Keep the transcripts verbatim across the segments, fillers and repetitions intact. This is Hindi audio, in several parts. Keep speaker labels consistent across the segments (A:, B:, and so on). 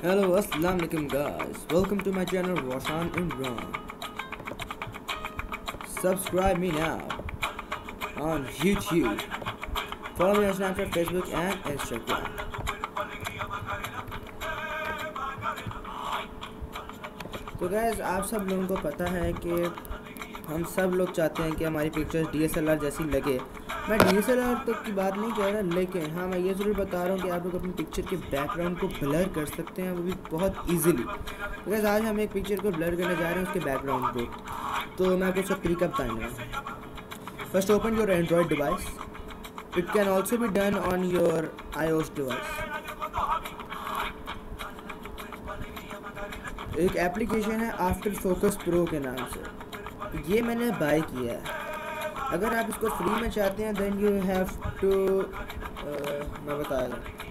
A: Hello, assalamu alaikum guys. Welcome to my channel Roshan Imran. Subscribe me now on YouTube. Follow me on Snapchat, Facebook and Instagram. तो गाइस आप सब लोगों को पता है कि हम सब लोग चाहते हैं कि हमारी pictures D S L R जैसी लगे। मैं डी एस एल आर तक की बात नहीं कह रहा, लेकिन हाँ मैं ये ज़रूर बता रहा हूँ कि आप लोग अपनी पिक्चर के बैकग्राउंड को ब्लर कर सकते हैं, वो भी बहुत इजीली। तो गाइस आज हम एक पिक्चर को ब्लर करने जा रहे हैं, उसके बैकग्राउंड को। तो मैं आपको सब तरीका बताऊँगा। First open your android device. It can also be done on your I O S device. एक एप्लीकेशन है आफ्टर फोकस प्रो के नाम से, ये मैंने बाय किया है। अगर आप इसको फ्री में चाहते हैं देन यू हैव टू, मैं बता रहा हूँ,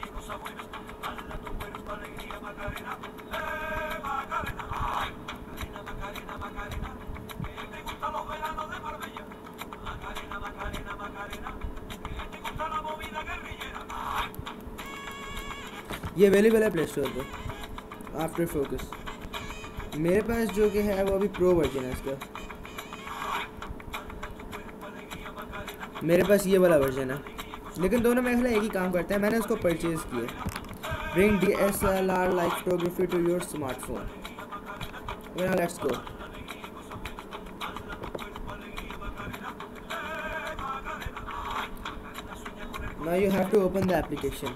A: ये अवेलेबल है प्ले स्टोर पर आफ्टर फोकस। मेरे पास जो कि है वो अभी प्रो वर्जन है इसका, मेरे पास ये वाला वर्जन है, लेकिन दोनों मेरे ख्याल एक ही काम करते हैं। मैंने इसको परचेज़ किया। Bring D S L R like photography to your smartphone. Let's go. Now you have to open the application.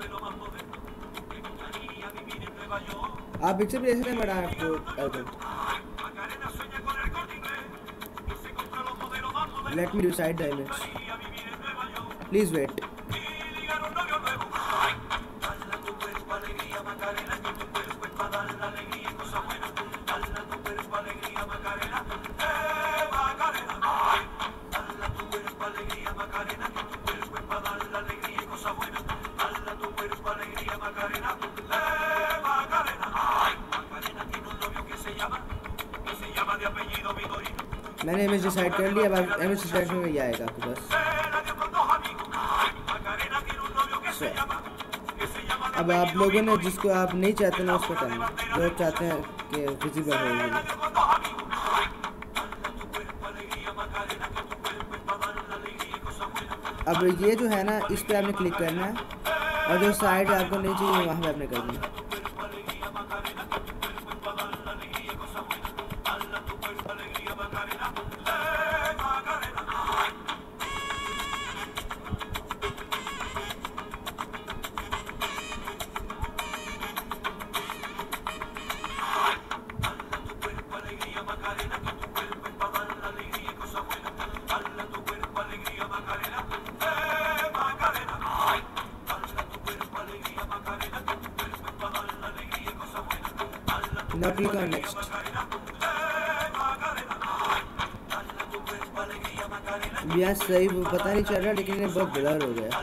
A: आप पिक्चर भी ले सकते हैं, बट आपको open. Let me decide the image. Please wait. मैंने इमेज डिसाइड कर लिया। अब इमेज डिसाइड में ये आएगा आपको बस। अब आप लोगों ने जिसको आप नहीं चाहते ना उसको करना, जो चाहते हैं कि विजिबल हो। अब ये जो है ना, इस पे आपने क्लिक करना है और जो साइड आपको नहीं चाहिए वहाँ पे आपने करना है। Now click on next. यहाँ सही पता नहीं चल रहा, लेकिन ये बहुत ब्लर हो गया।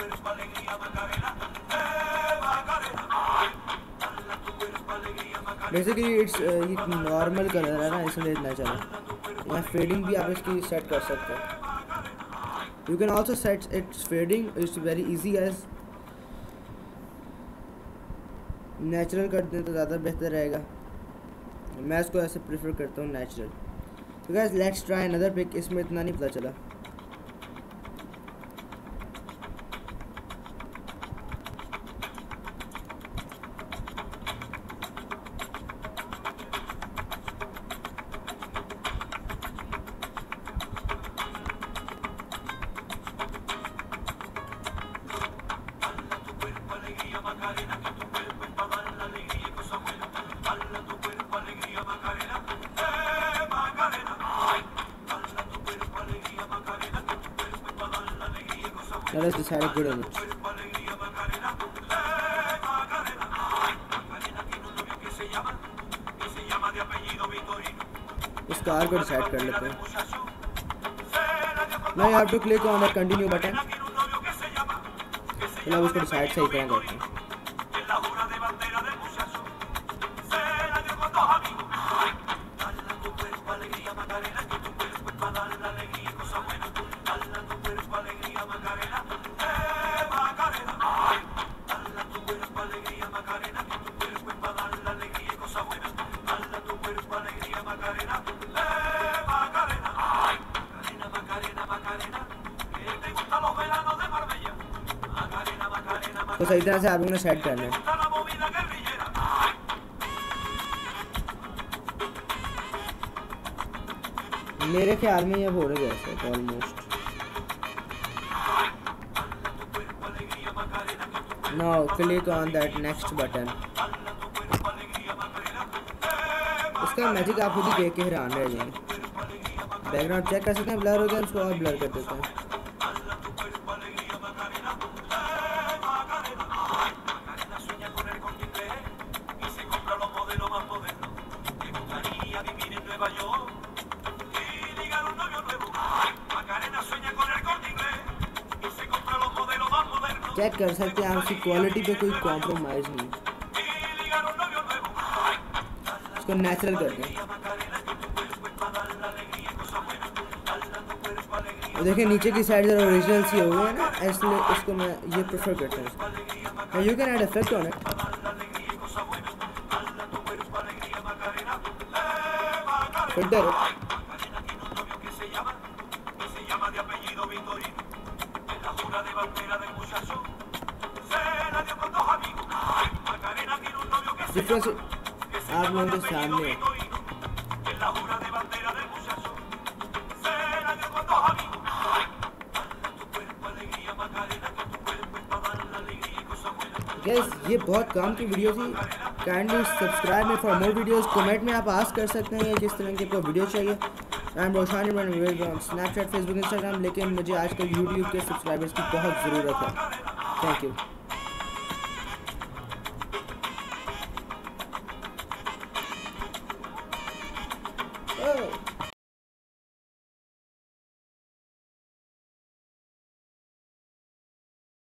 A: बेसिकली इट्स नॉर्मल कलर है ना, इसलिए इतना चला। यहाँ फेडिंग भी आप इसकी सेट कर सकते हो। You can also set it's fading, it's very easy edge. Natural कर दें तो ज़्यादा बेहतर रहेगा। मैं इसको ऐसे प्रेफर करता हूँ नेचुरल। तो guys let's try another pic. इसमें इतना नहीं पता चला। Let us decide a good image. इस कार को डिसाइड कर लेते हैं। Now you have to click on the continue button. चलो उसको डिसाइड सही तरह करते हैं। तो सही तरह से आप लोगों ने सेट करना है। मेरे ख्याल में ये हो रहा है जैसे almost. Now click on that next button. इसका मैजिक आप खुद ही देख के हैरान रह जाएंगे। बैकग्राउंड चेक कर सकते हैं, ब्लर हो गया, उसको और ब्लर कर देते हैं। चेक कर सकते हैं आप, उसकी क्वालिटी पे कोई कॉम्प्रोमाइज़ नहीं। इसको नेचुरल कर दें। देखिए नीचे की साइड जरा ओरिजिनल सी हो गई है ना, इसलिए इसको मैं ये प्रेफर करता हूँ। You can add effect on it. Filter difference आप लोगों के सामने। Guys, ये बहुत काम की वीडियो थी। Kindly subscribe me for more videos. Comment में आप आस्क कर सकते हैं किस तरह की आपको वीडियो चाहिए। आई एम रोशानी मैन, स्नैपचैट, फेसबुक, इंस्टाग्राम, लेकिन मुझे आजकल यूट्यूब के सब्सक्राइबर्स की बहुत ज़रूरत है। Thank you.